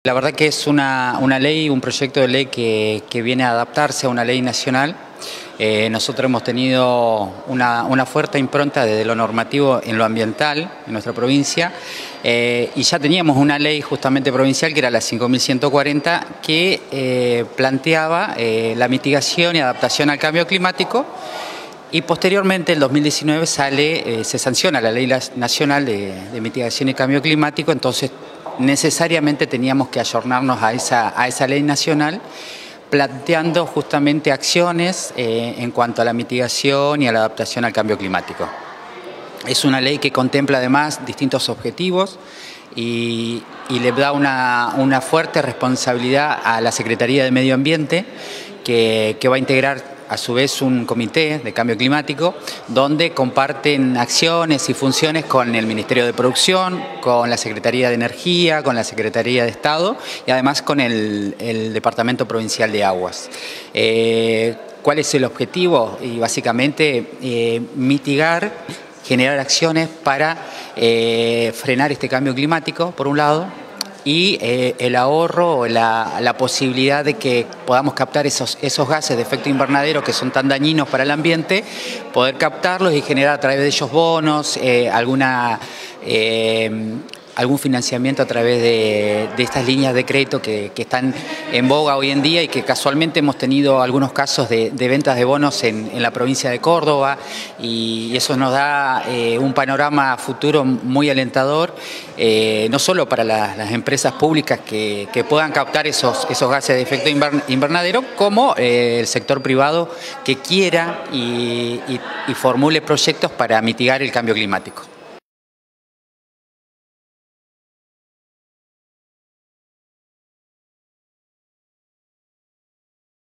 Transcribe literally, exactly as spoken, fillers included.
La verdad que es una, una ley, un proyecto de ley que, que viene a adaptarse a una ley nacional. Eh, nosotros hemos tenido una, una fuerte impronta desde lo normativo en lo ambiental en nuestra provincia eh, y ya teníamos una ley justamente provincial que era la cinco mil ciento cuarenta que eh, planteaba eh, la mitigación y adaptación al cambio climático. Y posteriormente, en dos mil diecinueve, sale, eh, se sanciona la Ley Nacional de, de Mitigación y Cambio Climático, entonces necesariamente teníamos que ayornarnos a esa, a esa ley nacional, planteando justamente acciones eh, en cuanto a la mitigación y a la adaptación al cambio climático. Es una ley que contempla además distintos objetivos y, y le da una, una fuerte responsabilidad a la Secretaría de Medio Ambiente, que, que va a integrar a su vez un comité de cambio climático donde comparten acciones y funciones con el Ministerio de Producción, con la Secretaría de Energía, con la Secretaría de Estado y además con el, el Departamento Provincial de Aguas. Eh, ¿Cuál es el objetivo? Y básicamente eh, mitigar, generar acciones para eh, frenar este cambio climático, por un lado, y eh, el ahorro o la, la posibilidad de que podamos captar esos, esos gases de efecto invernadero que son tan dañinos para el ambiente, poder captarlos y generar a través de ellos bonos, eh, alguna, eh, algún financiamiento a través de, de estas líneas de crédito que, que están en boga hoy en día y que casualmente hemos tenido algunos casos de, de ventas de bonos en, en la provincia de Córdoba, y eso nos da eh, un panorama futuro muy alentador, eh, no solo para la, las empresas públicas que, que puedan captar esos, esos gases de efecto invernadero, como eh, el sector privado que quiera y, y, y formule proyectos para mitigar el cambio climático.